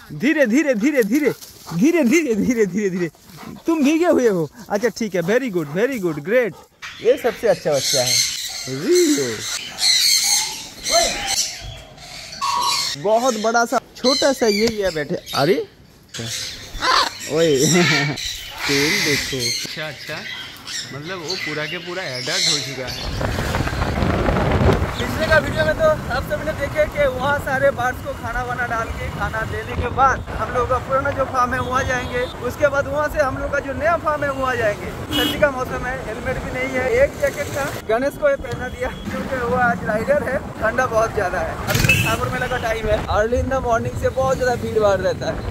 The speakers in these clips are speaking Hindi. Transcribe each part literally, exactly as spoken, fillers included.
धीरे धीरे धीरे धीरे धीरे धीरे धीरे धीरे धीरे। तुम भीगे हुए हो? अच्छा ठीक है, very good very good great. ये सबसे अच्छा बच्चा है रियो। बहुत बड़ा सा छोटा सा ये लिया बैठे। अरे ओए तेल देखो। अच्छा अच्छा, मतलब वो पूरा के पूरा एडल्ट हो चुका है। पिछले का वीडियो में तो आप सबने देखे कि वहाँ सारे बर्ड्स को खाना वाना डाल के खाना देने के बाद हम लोग का पुराना जो फार्म है वहाँ जाएंगे। उसके बाद वहाँ से हम लोग का जो नया फार्म है वहाँ जाएंगे। ठंडी का मौसम है, हेलमेट भी नहीं है। एक जैकेट का गणेश को ये पहना दिया क्योंकि वो आज राइडर है, ठंडा बहुत ज्यादा है। अभी तो सागर मेला का टाइम है, अर्ली इन द मॉर्निंग से बहुत ज्यादा भीड़ भाड़ रहता है।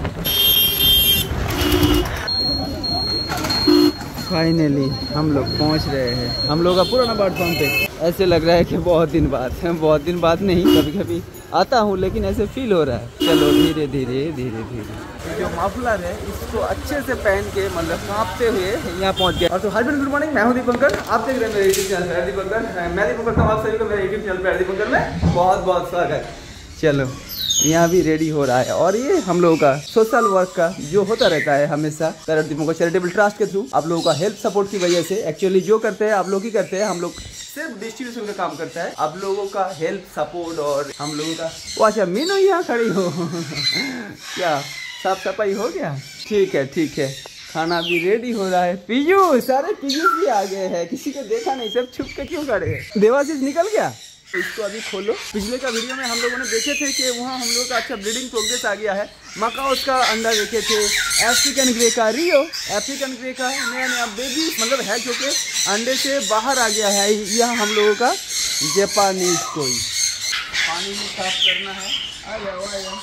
फाइनली हम लोग पहुंच रहे हैं हम लोग का पुराना बर्ड फार्म पे। ऐसे लग रहा है कि बहुत दिन बाद बहुत दिन बाद नहीं, कभी कभी आता हूँ लेकिन ऐसे फील हो रहा है। चलो धीरे धीरे धीरे धीरे। जो मफलर है इसको अच्छे से पहन के मतलब कांपते हुए यहाँ पहुँच गया। और तो हाय फ्रेंड्स, गुड मॉर्निंग, मैं हूँ दीपंकर। आप देख रहे हैं मेरे यूट्यूब चैनल पर दीपंकर। मैं दीपंकर हूँ, आप सभी को मेरे यूट्यूब चैनल पर दीपंकर में बहुत बहुत स्वागत। चलो यहाँ भी रेडी हो रहा है। और ये हम लोगों का सोशल वर्क का जो होता रहता है हमेशा पैरट दीपंकर चैरिटेबल ट्रस्ट के थ्रू आप लोगों का हेल्प सपोर्ट की वजह से। एक्चुअली जो करते हैं आप लोग ही करते हैं, हम लोग सिर्फ डिस्ट्रीब्यूशन का काम करता है। आप लोगों का हेल्प सपोर्ट और हम लोगों का वो। अच्छा मीनू यहाँ खड़ी हो क्या साफ सफाई हो गया? ठीक है ठीक है, खाना भी रेडी हो रहा है। पीजू, सारे पीजू भी आ गए हैं, किसी को देखा नहीं, सब छुप के क्यों खड़े हैं? देवाशीष निकल गया, इसको अभी खोलो। पिछले का वीडियो में हम लोगों ने देखे थे कि वहाँ हम लोगों का अच्छा ब्रीडिंग प्रोग्रेस आ गया है। मकाओस का अंडा देखे थे, अफ्रीकन ग्रे का रियो, अफ्रीकन ग्रे का नया नया बेबी मतलब है जो कि अंडे से बाहर आ गया है। यह हम लोगों का जापानीज कोई। पानी भी साफ करना है। आ जाओ आ जाओ।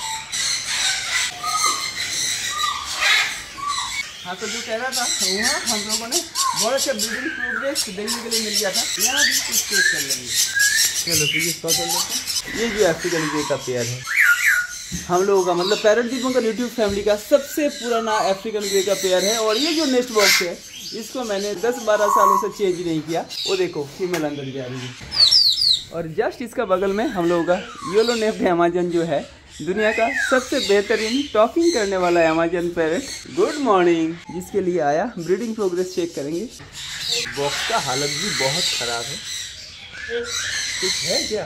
हाँ तो जो कह रहा था वहाँ हम लोगों ने बहुत अच्छा ब्रीडिंग प्रोग्रेस देखने के लिए मिल गया था। यहाँ भी कुछ चेक कर लेंगे। चलो तो ये पकड़ लेते। ये जो अफ्रीकन ग्रे का पेयर है हम लोगों का मतलब पैरट दीपंकर यूट्यूब फैमिली का सबसे पुराना अफ्रीकन ग्रे का पेयर है। और ये जो नेस्ट बॉक्स है इसको मैंने दस बारह सालों से चेंज नहीं किया। वो देखो फीमेल अंदर जा रही है। और जस्ट इसका बगल में हम लोगों का येलो नेफ्ड अमेजन जो है दुनिया का सबसे बेहतरीन टॉकिंग करने वाला अमेजन पैरट। गुड मॉर्निंग, जिसके लिए आया ब्रीडिंग प्रोग्रेस चेक करेंगे। बॉक्स का हालत भी बहुत खराब है। कुछ है क्या?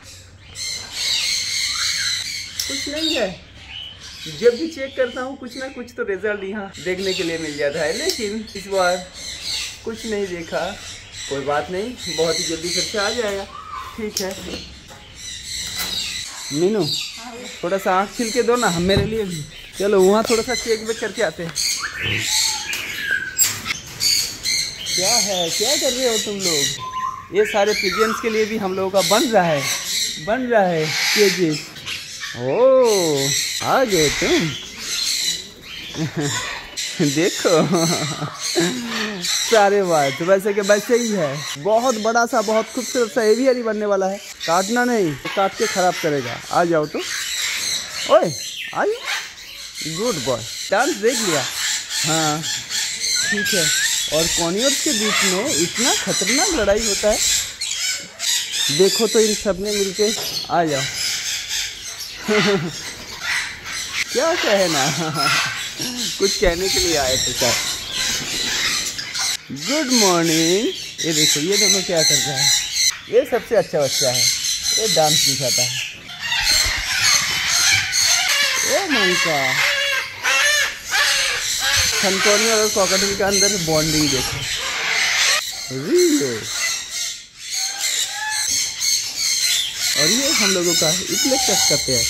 कुछ नहीं है। जब भी चेक करता हूँ कुछ ना कुछ तो रिजल्ट यहाँ देखने के लिए मिल जाता है, लेकिन इस बार कुछ नहीं देखा। कोई बात नहीं, बहुत ही जल्दी फिर से आ जाएगा। ठीक है मीनू, थोड़ा सा आँख छिल के दो ना मेरे लिए भी। चलो वहाँ थोड़ा सा चेक वेक करके आते हैं। क्या है, क्या कर रहे हो तुम लोग? ये सारे पिजियंस के लिए भी हम लोगों का बन रहा है बन रहा है केजी। ओ आ गए तुम देखो सारे बात वैसे के वैसे ही है। बहुत बड़ा सा बहुत खूबसूरत सा एवियरी बनने वाला है। काटना नहीं, काट के खराब करेगा। आ जाओ तो, ओए आ जाओ। गुड बॉय, डांस देख लिया। हाँ ठीक है। और कॉनियर्स के बीच में इतना खतरनाक लड़ाई होता है। देखो तो इन सब ने मिलके आ जाओ क्या कहना कुछ कहने के लिए आए थे सर। Good morning. ये देखो ये दोनों क्या कर रहा है। ये सबसे अच्छा बच्चा है, ये डांस दिखाता है। ओ माय गॉड, सनकॉर्नियर और कॉकटेल का अंदर बॉन्डिंग देखो। रियो। और ये हम लोगों का इक्लेक्टस का पेयर।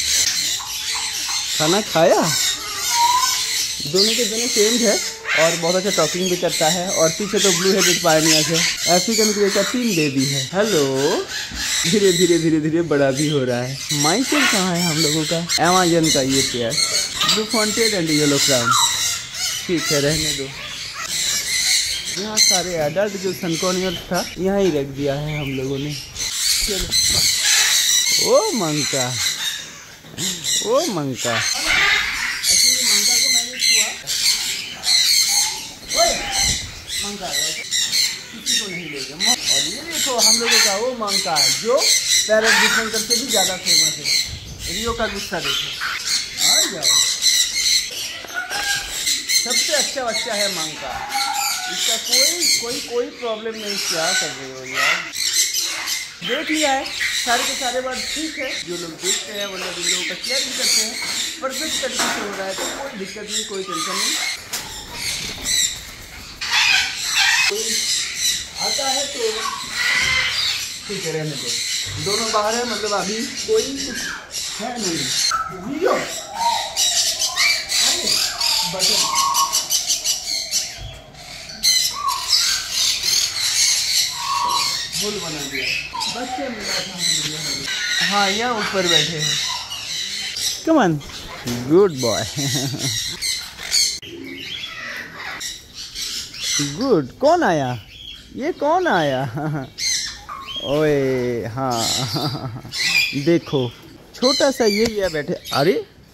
खाना खाया? दोनों के दोनों सेम है और बहुत अच्छा टॉकिंग भी करता है। और पीछे तो ब्लू हेडेड पायनियर है, अफ्रीकन ग्रे का तीन बेबी है। हेलो, धीरे धीरे धीरे धीरे बड़ा भी हो रहा है। माइकल कहाँ है हम लोगों का? अमेजन का ये pair, blue fronted and yellow crown. ठीक है रहने दो। यहाँ सारे एडल्ट जो सनकॉर्नियर था यहाँ ही रख दिया है हम लोगों ने। चलो ओ मंका, ओ मंका। एक्चुअली मंका को मैंने छुआ। ओए मंका किसी को नहीं लेगा। और ये देखो हम लोगों का वो मंका जो पैरट दीपंकर से भी ज़्यादा फेमस है। रियो का गुस्सा देखो। आ जाओ। बच्चा है मांग का, इसका कोई कोई कोई प्रॉब्लम नहीं। क्या कर रहे हो यार, देख लिया है सारे के सारे बात ठीक है। जो लोग देखते हैं वो लोग इन लोगों का केयर भी करते हैं, परफेक्ट तरीके से हो रहा है, तो कोई दिक्कत नहीं, कोई टेंशन नहीं। कोई आता है तो ठीक है, रहने दो, दोनों बाहर है, मतलब अभी कोई है नहीं। वीडियो बटन भूल बना दिया, बच्चे मिला था। हाँ, यहाँ ऊपर बैठे हैं। Come on, good boy, good. कौन आया, ये कौन आया? ओए हाँ, देखो छोटा सा ये ये बैठे। अरे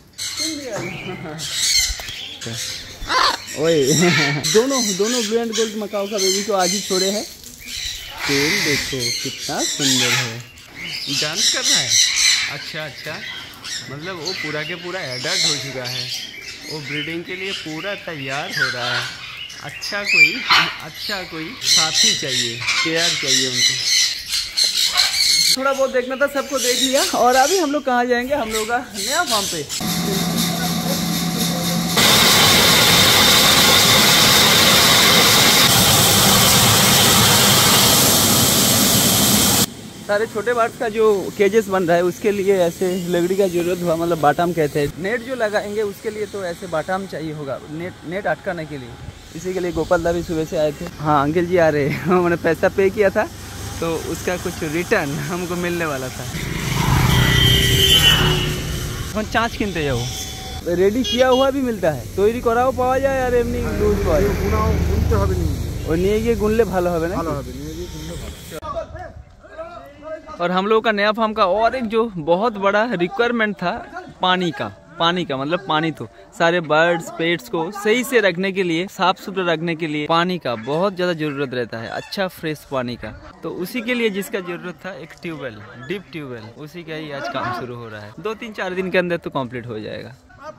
ओए दोनों दोनों ब्लू एंड गोल्ड मकाओ का बेबी को आज ही छोड़े हैं। तेल देखो कितना सुंदर है, डांस कर रहा है। अच्छा अच्छा, मतलब वो पूरा के पूरा एडल्ट हो चुका है, वो ब्रीडिंग के लिए पूरा तैयार हो रहा है। अच्छा कोई अच्छा कोई साथी चाहिए, केयर चाहिए उनको। थोड़ा बहुत देखना था, सबको देख लिया। और अभी हम लोग कहाँ जाएंगे, हम लोग का नया फार्म पे। सारे छोटे बर्ड्स का जो केजेस बन रहा है उसके लिए ऐसे लकड़ी का जरूरत हुआ, मतलब बाटाम कहते हैं। नेट जो लगाएंगे उसके लिए तो ऐसे बाटाम चाहिए होगा, नेट नेट अटकाने के लिए। इसी के लिए गोपाल दा भी सुबह से आए थे। हाँ अंकल जी आ रहे हैं, मैंने पैसा पे किया था तो उसका कुछ रिटर्न हमको मिलने वाला था। हम चाँच किनते जाओ, रेडी किया हुआ भी मिलता है, तैयारी कराओ पावा যায় আর এমনি লুজ পাওয়া যায়। গুনাও গুনতে হবে নি, ও নিয়ে গিয়ে গুনলে ভালো হবে না, ভালো হবে নিয়ে গিয়ে গুনলে ভালো। और हम लोगों का नया फार्म का और एक जो बहुत बड़ा रिक्वायरमेंट था पानी का। पानी का मतलब पानी तो सारे बर्ड्स पेट्स को सही से रखने के लिए, साफ सुथरा रखने के लिए पानी का बहुत ज़्यादा ज़रूरत रहता है, अच्छा फ्रेश पानी का। तो उसी के लिए जिसका ज़रूरत था एक ट्यूबवेल, डीप ट्यूबवेल, उसी का ही आज काम शुरू हो रहा है। दो तीन चार दिन के अंदर तो कंप्लीट हो जाएगा।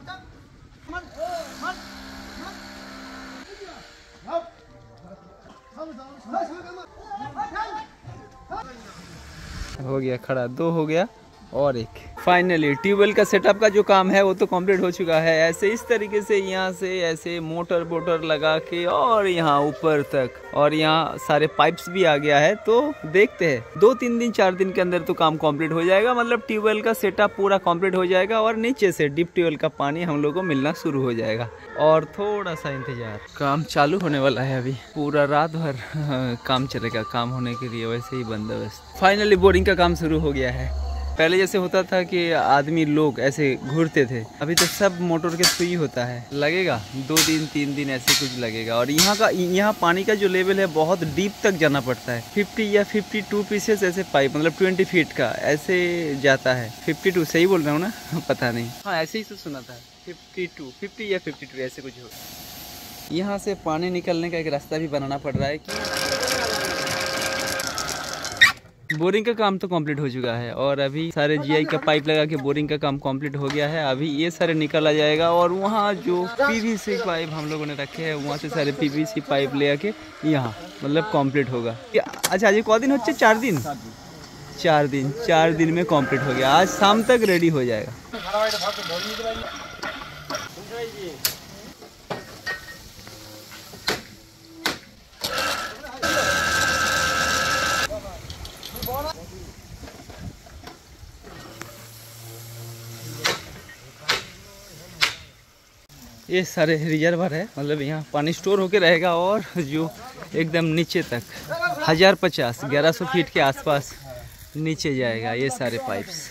हो गया खड़ा, दो हो गया और एक। फाइनली ट्यूबवेल का सेटअप का जो काम है वो तो कंप्लीट हो चुका है। ऐसे इस तरीके से यहाँ से ऐसे मोटर वोटर लगा के और यहाँ ऊपर तक, और यहाँ सारे पाइप्स भी आ गया है। तो देखते हैं दो तीन दिन चार दिन के अंदर तो काम कंप्लीट हो जाएगा, मतलब ट्यूबवेल का सेटअप पूरा कंप्लीट हो जाएगा और नीचे से डीप ट्यूबवेल का पानी हम लोग को मिलना शुरू हो जाएगा। और थोड़ा सा इंतजार, काम चालू होने वाला है। अभी पूरा रात भर काम चलेगा, काम होने के लिए वैसे ही बंदोबस्त। फाइनली बोरिंग का काम शुरू हो गया है। पहले जैसे होता था कि आदमी लोग ऐसे घूरते थे, अभी तो सब मोटर के थ्रू ही होता है। लगेगा दो दिन तीन दिन ऐसे कुछ लगेगा। और यहाँ का यहाँ पानी का जो लेवल है बहुत डीप तक जाना पड़ता है। फिफ्टी या फिफ्टी टू पीसेस ऐसे पाइप, मतलब ट्वेंटी फीट का ऐसे जाता है। फिफ्टी टू सही बोल रहा हूँ ना, पता नहीं, हाँ ऐसे ही तो सुना था। फिफ्टी टू फिफ्टी या फिफ्टी टू ऐसे कुछ हो। यहाँ से पानी निकलने का एक रास्ता भी बनाना पड़ रहा है कि बोरिंग का काम तो कंप्लीट हो चुका है। और अभी सारे जीआई का पाइप लगा के बोरिंग का काम कंप्लीट हो गया है। अभी ये सारे निकल आ जाएगा और वहाँ जो पीवीसी पाइप हम लोगों ने रखे हैं वहाँ से सारे पीवीसी पाइप ले आके यहाँ मतलब कंप्लीट होगा। अच्छा आज कौ दिन होच्छे? चार दिन चार दिन चार दिन में कंप्लीट हो गया। आज शाम तक रेडी हो जाएगा। ये सारे रिजर्वर है, मतलब यहाँ पानी स्टोर होके रहेगा। और जो एकदम नीचे तक हजार पचास ग्यारह सौ फीट के आसपास नीचे जाएगा ये सारे पाइप्स।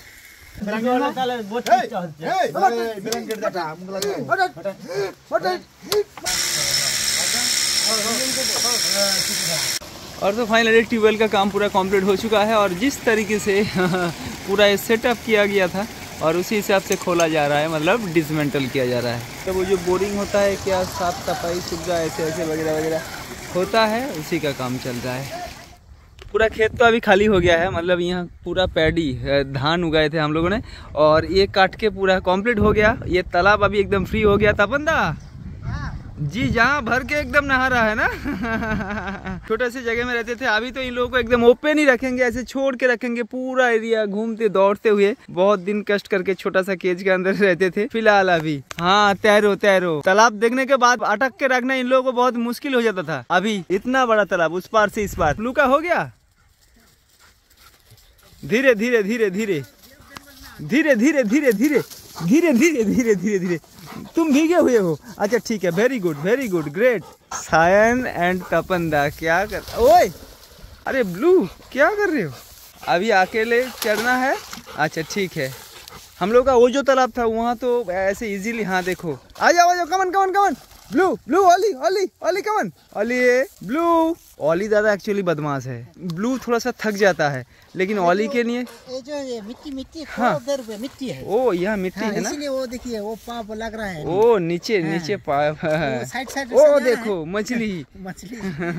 और तो फाइनली ट्यूबवेल का काम पूरा कंप्लीट हो चुका है। और जिस तरीके से पूरा ये सेटअप किया गया था और उसी हिसाब से खोला जा रहा है, मतलब डिसमेंटल किया जा रहा है। तो वो जो बोरिंग होता है क्या साफ सफाई सुविधा ऐसे ऐसे वगैरह वगैरह होता है, उसी का काम चल रहा है। पूरा खेत तो अभी खाली हो गया है, मतलब यहाँ पूरा पैडी धान उगाए थे हम लोगों ने और ये काट के पूरा कंप्लीट हो गया। ये तालाब अभी एकदम फ्री हो गया था। बंदा जी जहाँ भर के एकदम नहा रहा है ना। छोटे से जगह में रहते थे, अभी तो इन लोगों को एकदम ओपन ही रखेंगे, ऐसे छोड़ के रखेंगे पूरा एरिया घूमते दौड़ते हुए। बहुत दिन कष्ट करके छोटा सा केज के अंदर रहते थे। फिलहाल अभी हाँ तैरो तैरो। तालाब देखने के बाद अटक के रखना इन लोगों को बहुत मुश्किल हो जाता था। अभी इतना बड़ा तालाब, उस पार से इस पार। लुका हो गया। धीरे धीरे धीरे धीरे धीरे धीरे धीरे धीरे धीरे धीरे धीरे धीरे धीरे तुम भीगे हुए हो। अच्छा ठीक है, very good very good great. Sayan and तपनदा क्या कर, ओए अरे ब्लू क्या कर रहे हो? अभी अकेले चढ़ना है। अच्छा ठीक है। हम लोग का वो जो तालाब था वहाँ तो ऐसे इजीली, हाँ देखो आ जाओ आ जाओ, come on come on come on. Blue blue Ollie Ollie Ollie come on Ollie blue. Ollie दादा एक्चुअली बदमाश है। ब्लू थोड़ा सा थक जाता है, लेकिन ओली के लिए ये जो ये मिट्टी मिट्टी हाँ मिट्टी है। ओ यह मिट्टी हाँ, है ना, इसीलिए वो देखिए वो पाप लग रहा है। ओ नीचे हाँ, नीचे पाइप है। साइड साइड ओ देखो मछली मछली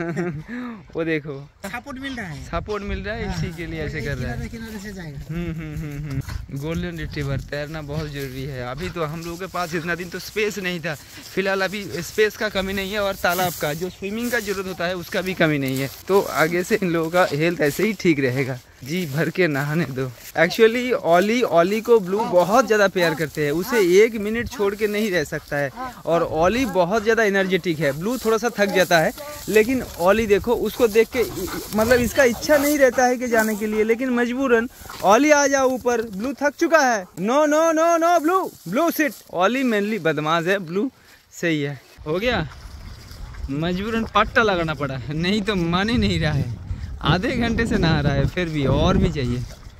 वो देखो सपोर्ट मिल रहा है, सपोर्ट मिल रहा है, इसी के लिए ऐसे कर रहा है। किनारे से जाएगा। हम्म हम्म हम्म हम्म। गोल्डन रिट्रीवर तैरना बहुत जरूरी है। अभी तो हम लोगों के पास इतना दिन तो स्पेस नहीं था। फिलहाल अभी स्पेस का कमी नहीं है, और तालाब का जो स्विमिंग का जरूरत होता है उसका भी कमी नहीं है। तो आगे से इन लोगों का हेल्थ ऐसे ही ठीक रहेगा। जी भर के नहाने दो। एक्चुअली ओली ओली को ब्लू बहुत ज़्यादा प्यार करते हैं, उसे एक मिनट छोड़ के नहीं रह सकता है। और ओली बहुत ज़्यादा एनर्जेटिक है, ब्लू थोड़ा सा थक जाता है। लेकिन ओली देखो, उसको देख के मतलब इसका इच्छा नहीं रहता है कि जाने के लिए, लेकिन मजबूरन ओली आ जाओ ऊपर, ब्लू थक चुका है। No no no no blue blue sit. Ollie mainly बदमाश है, ब्लू सही है। हो गया, मजबूरन पट्टा लगाना पड़ा, नहीं तो मान ही नहीं रहा है। आधे घंटे से नहा रहा है, फिर भी और भी चाहिए।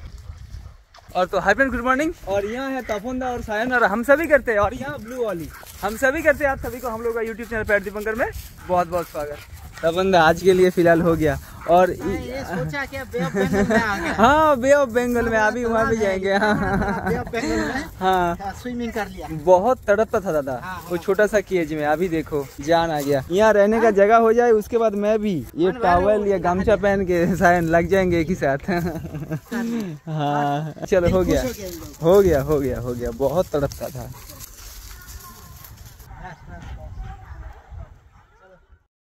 और तो हाई फ्रेंड गुड मॉर्निंग। और यहाँ है तपोंदा और सायन, और हम सभी करते हैं। और यहाँ ब्लू वाली हम सभी करते हैं। आप सभी को हम लोग का यूट्यूब चैनल पैट दीपंकर में बहुत बहुत स्वागत। तपोंदा आज के लिए फिलहाल हो गया। और ये सोचा कि बे ऑफ बंगाल में आ गया। हाँ बे ऑफ बंगाल में अभी वहाँ भी जाएंगे। हाँ बे ऑफ बंगाल में हाँ स्विमिंग कर लिया। बहुत तड़पता था दादा वो छोटा सा केज में। अभी देखो जान आ गया। यहाँ रहने का जगह हो जाए, उसके बाद मैं भी ये टॉवल या गमछा पहन के सायन लग जाएंगे एक ही साथ। हाँ चलो हो गया हो गया हो गया हो गया। बहुत तड़पता था।